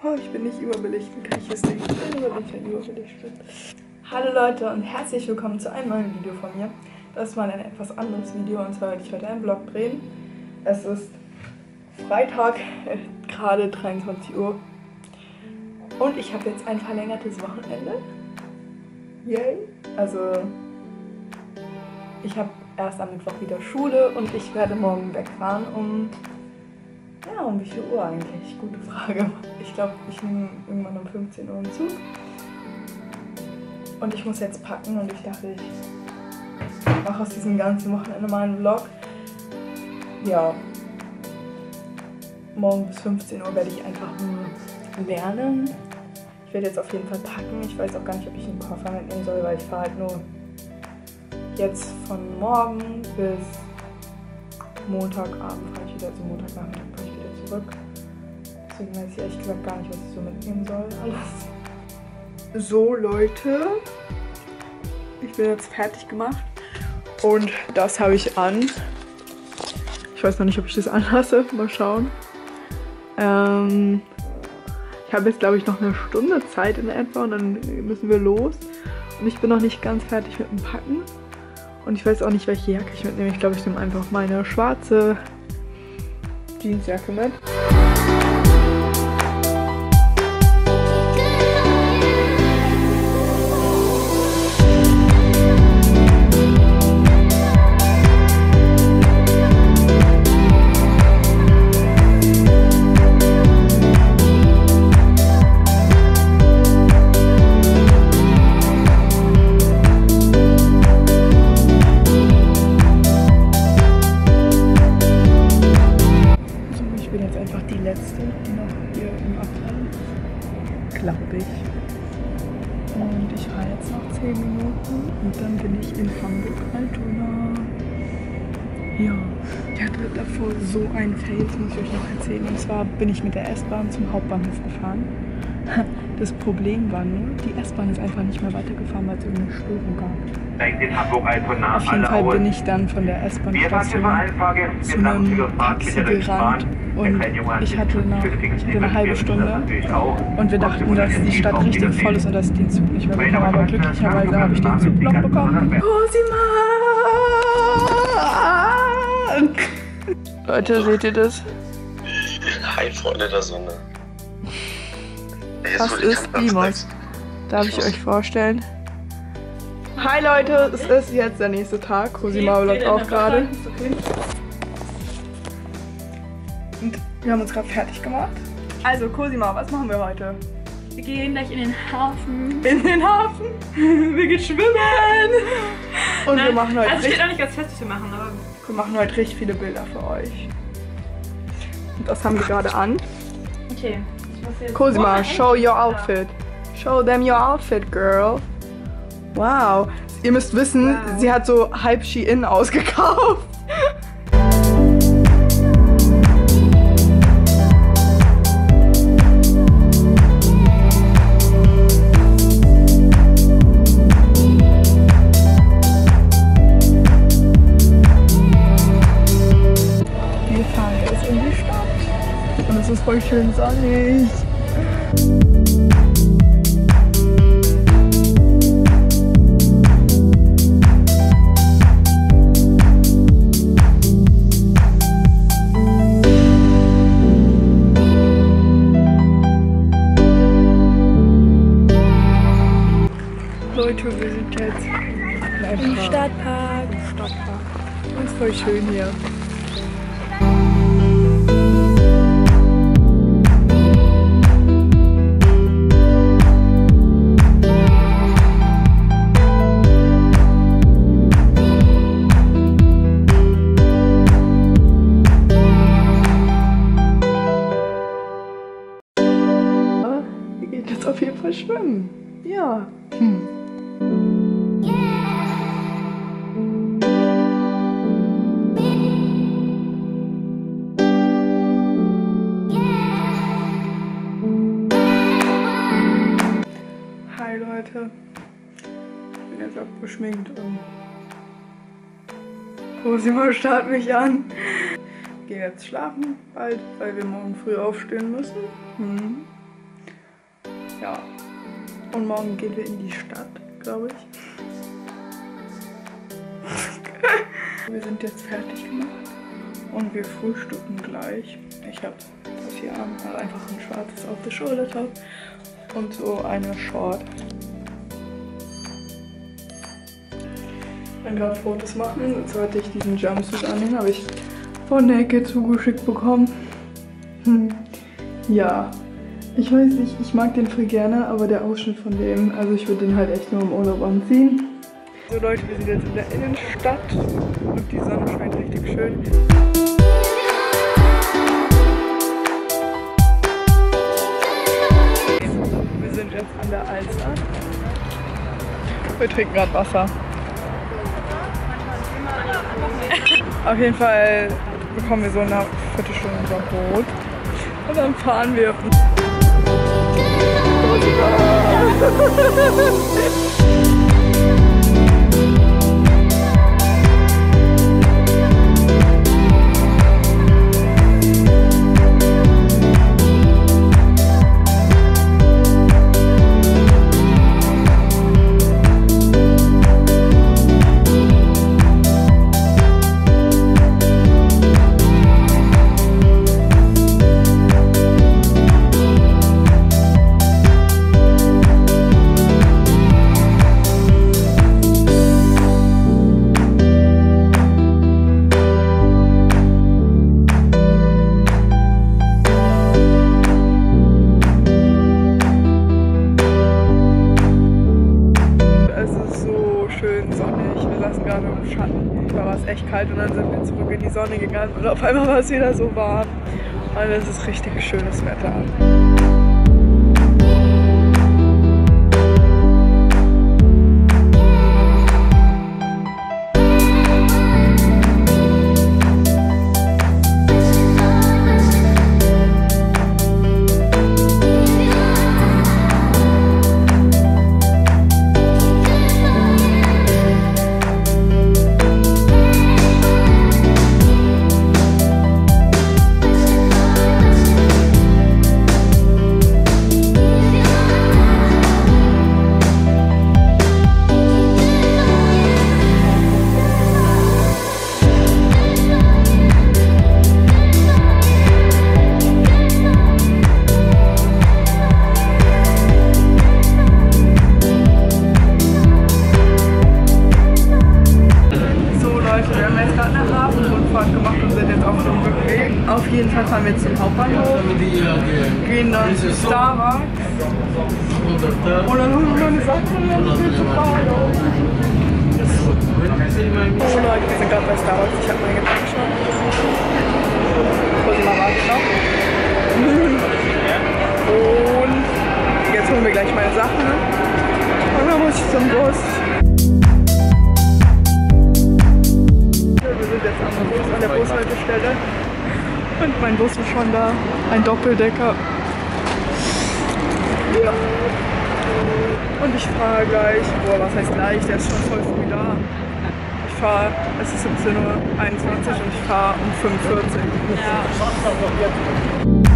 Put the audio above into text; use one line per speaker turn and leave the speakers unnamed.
Oh, ich bin nicht überbelichtet, kann ich es nicht. Oder bin ich ja überbelichtet? Hallo Leute und herzlich willkommen zu einem neuen Video von mir. Das ist mal ein etwas anderes Video und zwar werde ich heute einen Vlog drehen. Es ist Freitag, gerade 23 Uhr. Und ich habe jetzt ein verlängertes Wochenende. Yay! Also, ich habe erst am Mittwoch wieder Schule und ich werde morgen wegfahren um wie viel Uhr eigentlich? Gute Frage. Ich glaube, ich nehme irgendwann um 15 Uhr einen Zug. Und ich muss jetzt packen und ich dachte, ich mache aus diesem ganzen Wochenende mal einen Vlog. Ja. Morgen bis 15 Uhr werde ich einfach nur lernen. Ich werde jetzt auf jeden Fall packen. Ich weiß auch gar nicht, ob ich einen Koffer mitnehmen soll, weil ich fahre halt nur jetzt von morgen bis Montagabend fahre ich wieder, also Montagnachmittag fahre ich wieder zurück. Deswegen weiß ich ehrlich gesagt gar nicht, was ich so mitnehmen soll. Alles. So Leute, ich bin jetzt fertig gemacht und das habe ich an. Ich weiß noch nicht, ob ich das anlasse. Mal schauen. Ich habe jetzt, glaube ich, noch eine Stunde Zeit in etwa und dann müssen wir los. Und ich bin noch nicht ganz fertig mit dem Packen. Und ich weiß auch nicht, welche Jacke ich mitnehme. Ich glaube, ich nehme einfach meine schwarze Jeansjacke mit. Glaube ich. Und ich fahre jetzt noch 10 Minuten und dann bin ich in Hamburg-Altona. Ja, ich hatte davor so einen Fail, das muss ich euch noch erzählen. Und zwar bin ich mit der S-Bahn zum Hauptbahnhof gefahren. Das Problem war nur, die S-Bahn ist einfach nicht mehr weitergefahren, weil es irgendeine Störung gab. Auf jeden Fall bin ich dann von der S-Bahn-Station zu einem Taxi gerannt und ich hatte eine halbe Stunde und wir dachten, dass die Stadt richtig voll ist und dass ich den Zug nicht mehr bekomme, aber glücklicherweise habe ich den Zug noch bekommen. Cosima! Leute, seht ihr das?
Hi, Freunde der Sonne.
Das ist Dimos. Darf ich euch vorstellen? Hi Leute, es ist jetzt der nächste Tag. Cosima vloggt auch gerade. Und wir haben uns gerade fertig gemacht. Also Cosima, was machen wir heute?
Wir gehen gleich in den Hafen.
In den Hafen? Wir gehen schwimmen! Und wir machen heute
steht auch nicht ganz fest, was wir machen, aber
wir machen heute richtig viele Bilder für euch. Und das haben wir gerade an.
Okay.
Cosima, show your outfit. Show them your outfit, girl. Wow. Ihr müsst wissen, sie hat so halb Shein ausgekauft. Wir fahren jetzt in die Stadt. Und es ist voll schön sonnig. Leute, wir sind jetzt
im Stadtpark.
Und es ist voll schön hier. Wir gehen jetzt auf jeden Fall schwimmen. Ja. Hi Leute, ich bin jetzt abgeschminkt und Cosima starrt mich an. Ich gehe jetzt schlafen bald, weil wir morgen früh aufstehen müssen. Ja. Und morgen gehen wir in die Stadt, glaube ich. Wir sind jetzt fertig gemacht und wir frühstücken gleich. Ich habe das hier an, also einfach ein schwarzes Off-the-Shoulder-Top und so eine Short. Ich kann gerade Fotos machen. Jetzt wollte ich diesen Jumpsuit annehmen, habe ich von Naked zugeschickt bekommen. Ja, ich weiß nicht, ich mag den voll gerne, aber der Ausschnitt von dem, also ich würde den halt echt nur im Urlaub anziehen. So Leute, wir sind jetzt in der Innenstadt und die Sonne scheint richtig schön. Wir sind jetzt an der Alster. Wir trinken gerade Wasser. Auf jeden Fall bekommen wir so eine Viertelstunde unser Boot und dann fahren wir. Da war es echt kalt und dann sind wir zurück in die Sonne gegangen und auf einmal war es wieder so warm. Und es ist richtig schönes Wetter. Auf jeden Fall fahren wir zum Hauptbahnhof, gehen dann zu Starbucks und dann holen wir noch eine Sache und dann sind wir zu fahren. Oh Leute, wir sind gerade bei Starbucks, ich habe meine Getränke schon. Kurz mal warten noch. Und jetzt holen wir gleich meine Sachen und dann muss ich zum Bus. Wir sind jetzt an der Bushaltestelle. Und mein Bus ist schon da. Ein Doppeldecker. Ja. Und ich fahre gleich. Boah, was heißt gleich? Der ist schon voll früh da. Ich fahre, es ist 17:21 Uhr und ich fahre um 45 Uhr. Ja.